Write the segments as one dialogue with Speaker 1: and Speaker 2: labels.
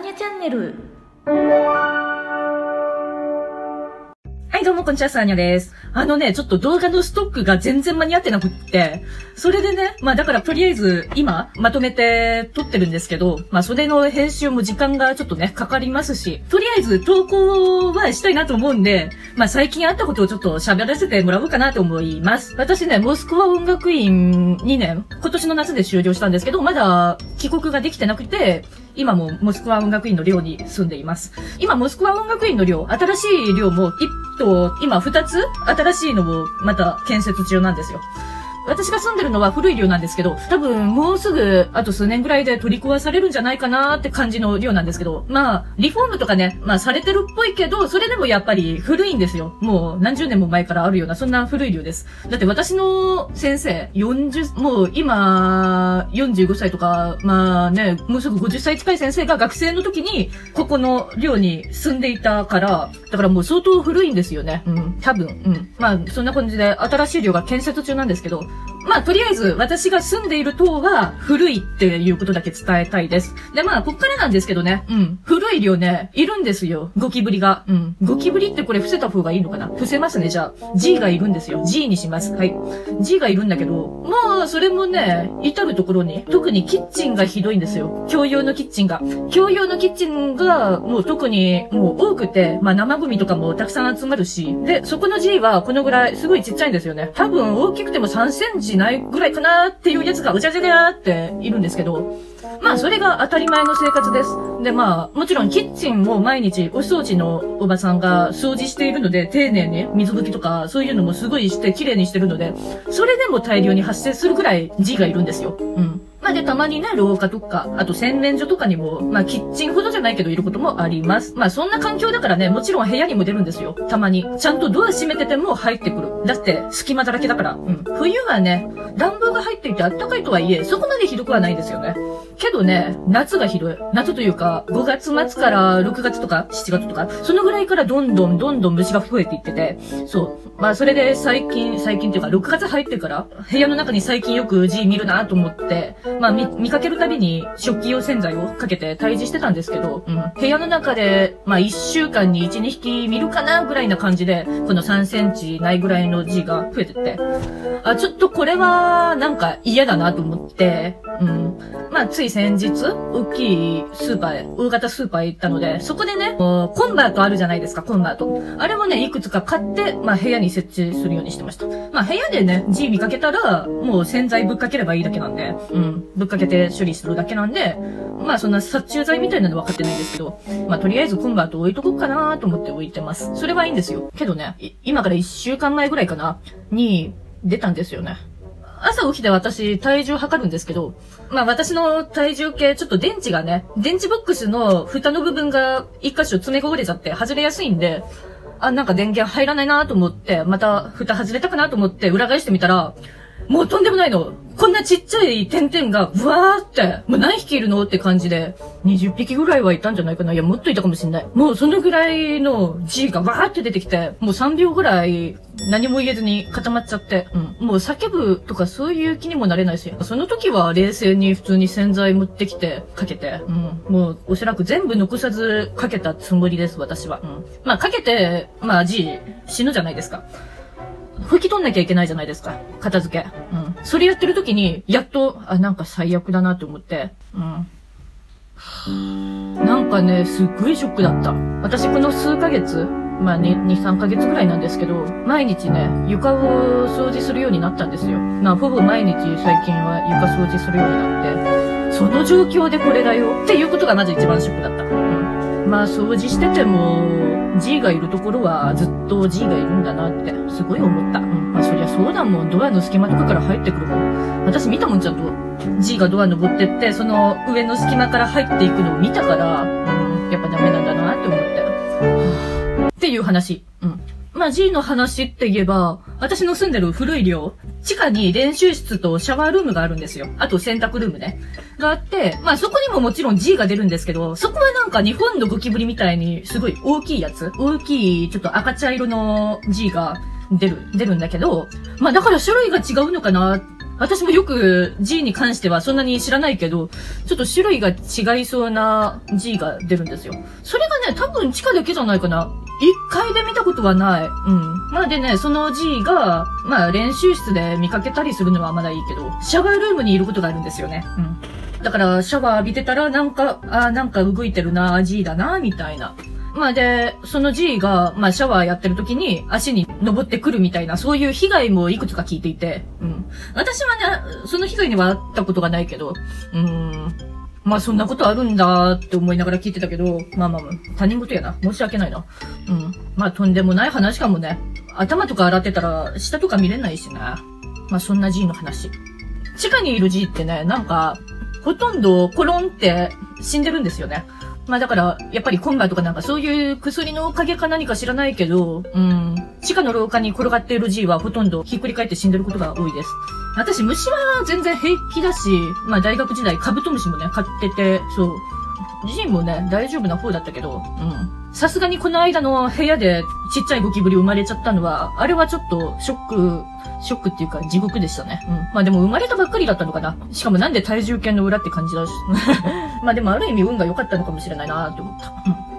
Speaker 1: ニャチャンネル。はい、どうも、こんにちは、サーニャです。ちょっと動画のストックが全然間に合ってなくって、それでね、だからとりあえず、今、まとめて撮ってるんですけど、それの編集も時間がちょっとね、かかりますし、とりあえず投稿はしたいなと思うんで、最近あったことをちょっと喋らせてもらおうかなと思います。私ね、モスクワ音楽院2年、今年の夏で終了したんですけど、まだ帰国ができてなくて、今もモスクワ音楽院の寮に住んでいます。今、モスクワ音楽院の寮、新しい寮も今2つ新しいのをまた建設中なんですよ。私が住んでるのは古い寮なんですけど、多分もうすぐあと数年ぐらいで取り壊されるんじゃないかなって感じの寮なんですけど、リフォームとかね、されてるっぽいけど、それでもやっぱり古いんですよ。もう何十年も前からあるような、そんな古い寮です。だって私の先生、もう今、45歳とか、もうすぐ50歳近い先生が学生の時に、ここの寮に住んでいたから、だからもう相当古いんですよね。多分。そんな感じで新しい寮が建設中なんですけど、とりあえず、私が住んでいる棟は古いっていうことだけ伝えたいです。で、こっからなんですけどね、古い寮ね、いるんですよ。ゴキブリが。ゴキブリってこれ伏せた方がいいのかな？伏せますね、じゃあ。G がいるんですよ。G にします。はい。G がいるんだけど、それもね、至るところに、特にキッチンがひどいんですよ。共用のキッチンが。共用のキッチンが、もう特に、もう多くて、生ゴミとかもたくさん集まるし、で、そこの G はこのぐらい、すごいちっちゃいんですよね。多分大きくても3センチないぐらいかなーっていうやつがうちゃじゃでーっているんですけど、それが当たり前の生活です。で、もちろんキッチンも毎日お掃除のおばさんが掃除しているので、丁寧に水拭きとかそういうのもすごいして綺麗にしてるので、それでも大量に発生するぐらい G がいるんですよ。で、たまにね、廊下とか、あと洗面所とかにも、キッチンほどじゃないけどいることもあります。そんな環境だからね、もちろん部屋にも出るんですよ。たまに。ちゃんとドア閉めてても入ってくる。だって、隙間だらけだから。冬はね、暖房が入っていて暖かいとはいえ、そこまでひどくはないんですよね。けどね、夏がひどい。夏というか、5月末から6月とか7月とか、そのぐらいからどんどん虫が増えていってて、そう。それで最近っていうか、6月入ってから、部屋の中に最近よく G 見るなと思って、見かけるたびに食器用洗剤をかけて退治してたんですけど、部屋の中で、1週間に1、2匹見るかなぐらいな感じで、この3センチないぐらいの G が増えてって、ちょっとこれは、なんか嫌だなと思って、つい先日、大きいスーパー、大型スーパー行ったので、そこでね、コンバートあるじゃないですか、コンバート。あれもね、いくつか買って、部屋に設置するようにしてました。部屋でね、G 見かけたら、もう洗剤ぶっかければいいだけなんで、ぶっかけて処理するだけなんで、そんな殺虫剤みたいなの分かってないんですけど、とりあえずコンバート置いとこうかなと思って置いてます。それはいいんですよ。けどね、今から1週間前ぐらいかな、に出たんですよね。朝起きて私体重測るんですけど、私の体重計ちょっと電池ボックスの蓋の部分が一箇所詰めこぼれちゃって外れやすいんで、なんか電源入らないなと思って、また蓋外れたかなと思って裏返してみたら、もうとんでもないの。こんなちっちゃい点々が、ブワーって、もう何匹いるのって感じで、20匹ぐらいはいたんじゃないかな。いや、もっといたかもしんない。もうそのぐらいの G がわーって出てきて、もう3秒ぐらい何も言えずに固まっちゃって、もう叫ぶとかそういう気にもなれないし、その時は冷静に普通に洗剤持ってきて、かけて、もうおそらく全部残さずかけたつもりです、私は。かけて、G 死ぬじゃないですか。拭き取んなきゃいけないじゃないですか。片付け。それやってる時に、やっと、なんか最悪だなと思って。なんかね、すっごいショックだった。私この数ヶ月、2、3ヶ月ぐらいなんですけど、毎日ね、床を掃除するようになったんですよ。ほぼ毎日最近は床掃除するようになって、その状況でこれだよっていうことがまず一番ショックだった。掃除してても、G がいるところはずっと G がいるんだなって、すごい思った。そりゃそうだもん。ドアの隙間とかから入ってくるもん。私見たもん、ちゃんと。G がドア登ってって、その上の隙間から入っていくのを見たから、やっぱダメなんだなって思って。っていう話。G の話って言えば、私の住んでる古い寮、地下に練習室とシャワールームがあるんですよ。あと洗濯ルームね。があって、そこにももちろん G が出るんですけど、そこはなんか日本のゴキブリみたいにすごい大きいやつ、大きいちょっと赤茶色の G が出るんだけど、だから種類が違うのかな。 私もよく G に関してはそんなに知らないけど、ちょっと種類が違いそうな G が出るんですよ。それがね、多分地下だけじゃないかな。一回で見たことはない。うん。まあでね、その G が、まあ練習室で見かけたりするのはまだいいけど、シャワールームにいることがあるんですよね。うん。だからシャワー浴びてたらなんか動いてるな、G だな、みたいな。まあで、その G が、まあシャワーやってる時に足に登ってくるみたいな、そういう被害もいくつか聞いていて、うん。私はね、その被害にはあったことがないけど、まあそんなことあるんだって思いながら聞いてたけど、まあ他人事やな。申し訳ないな。うん。まあとんでもない話かもね。頭とか洗ってたら下とか見れないしね。まあそんな G の話。地下にいる G ってね、なんか、ほとんどコロンって死んでるんですよね。まあだから、やっぱりコンバとかなんかそういう薬のおかげか何か知らないけど、地下の廊下に転がっている G はほとんどひっくり返って死んでることが多いです。私虫は全然平気だし、まあ大学時代カブトムシもね、飼ってて、そう。G もね、大丈夫な方だったけど、さすがにこの間の部屋でちっちゃいゴキブリ生まれちゃったのは、あれはちょっとショックっていうか地獄でしたね。まあでも生まれたばっかりだったのかな。しかもなんで体重計の裏って感じだし。まあでもある意味運が良かったのかもしれないなって思った。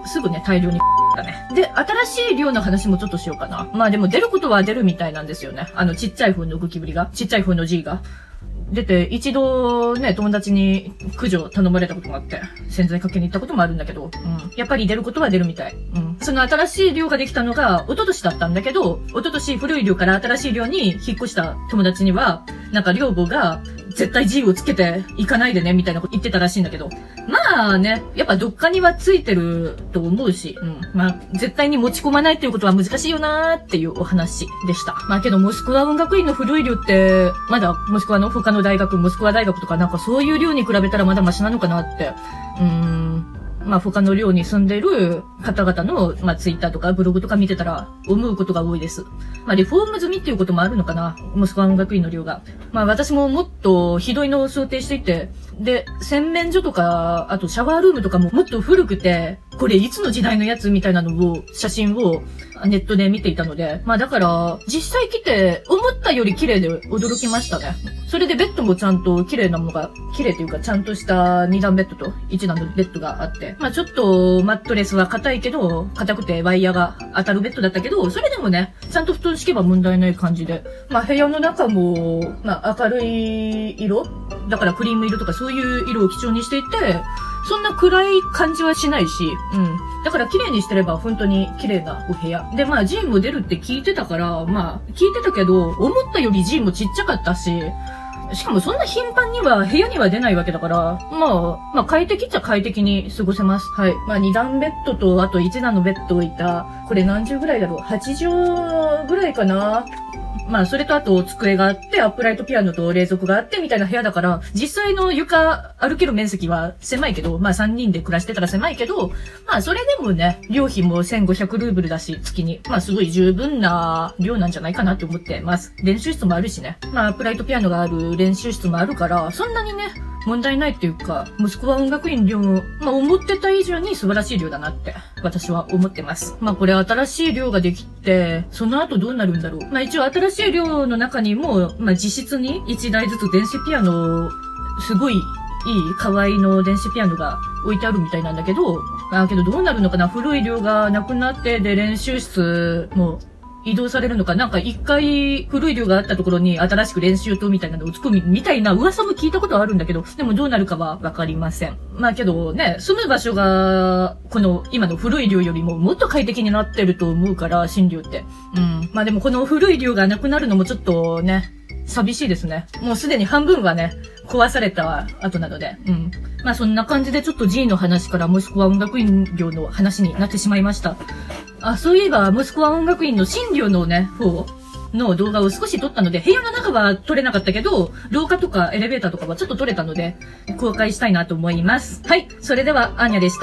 Speaker 1: すぐね、大量にだね。で、新しい量の話もちょっとしようかな。まあでも出ることは出るみたいなんですよね。ちっちゃい方のゴキブリが、ちっちゃい方の G が。出て、一度ね、友達に駆除頼まれたことがあって、洗剤かけに行ったこともあるんだけど、やっぱり出ることは出るみたい。その新しい寮ができたのが、一昨年だったんだけど、一昨年古い寮から新しい寮に引っ越した友達には、なんか寮母が、絶対 G をつけて行かないでね、みたいなこと言ってたらしいんだけど、まあね、やっぱどっかにはついてると思うし、まあ、絶対に持ち込まないっていうことは難しいよなーっていうお話でした。まあけど、モスクワ音楽院の古い寮って、まだモスクワの他の大学、モスクワ大学とかなんかそういう寮に比べたらまだマシなのかなって、まあ他の寮に住んでる方々の、まあツイッターとかブログとか見てたら思うことが多いです。まあリフォーム済みっていうこともあるのかな、モスクワ音楽院の寮が。まあ私ももっとひどいのを想定していて、で、洗面所とか、あとシャワールームとかももっと古くて、これいつの時代のやつみたいなのを、写真をネットで見ていたので、まあだから、実際来て思ったより綺麗で驚きましたね。それでベッドもちゃんと綺麗なものが、綺麗というかちゃんとした2段ベッドと1段のベッドがあって、まあちょっとマットレスは硬いけど、硬くてワイヤーが当たるベッドだったけど、それでもね、ちゃんと布団敷けば問題ない感じで、まあ部屋の中も、まあ明るい色だからクリーム色とかそういう色を基調にしていて、そんな暗い感じはしないし、だから綺麗にしてれば本当に綺麗なお部屋。で、まあ G も出るって聞いてたから、まあ聞いてたけど、思ったより G もちっちゃかったし、しかもそんな頻繁には部屋には出ないわけだから、まあ快適っちゃ快適に過ごせます。はい。まあ2段ベッドとあと1段のベッドを置いた、これ何畳ぐらいだろう ?8 畳ぐらいかな。まあ、それとあと机があって、アップライトピアノと冷蔵庫があって、みたいな部屋だから、実際の床歩ける面積は狭いけど、まあ3人で暮らしてたら狭いけど、まあそれでもね、料費も1500ルーブルだし、月に。まあすごい十分な量なんじゃないかなって思ってます。練習室もあるしね。まあアップライトピアノがある練習室もあるから、そんなにね、問題ないっていうか、モスクワ音楽院寮も、まあ思ってた以上に素晴らしい寮だなって、私は思ってます。まあこれ新しい寮ができて、その後どうなるんだろう。まあ一応新しい寮の中にも、まあ実質に1台ずつ電子ピアノ、すごいいい可愛いの電子ピアノが置いてあるみたいなんだけど、けどどうなるのかな、古い寮がなくなって、で練習室も、移動されるのか、なんか一回古い寮があったところに新しく練習棟みたいなのを作るみたいな噂も聞いたことはあるんだけど、でもどうなるかはわかりません。まあけどね、住む場所が、この今の古い寮よりももっと快適になってると思うから、新寮って。まあでもこの古い寮がなくなるのもちょっとね、寂しいですね。もうすでに半分はね、壊された後なので。まあそんな感じでちょっと G の話からモスクワ音楽院寮の話になってしまいました。そういえば、モスクワ音楽院の新寮のね、方の動画を少し撮ったので、部屋の中は撮れなかったけど、廊下とかエレベーターとかはちょっと撮れたので、公開したいなと思います。はい。それでは、アーニャでした。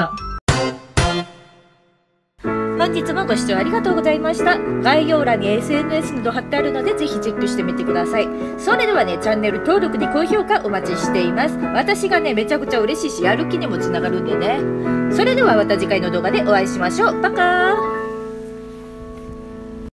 Speaker 1: 本日もご視聴ありがとうございました。概要欄に SNS など貼ってあるので、ぜひチェックしてみてください。それではね、チャンネル登録に高評価お待ちしています。私がね、めちゃくちゃ嬉しいし、やる気にもつながるんでね。それではまた次回の動画でお会いしましょう。バカー。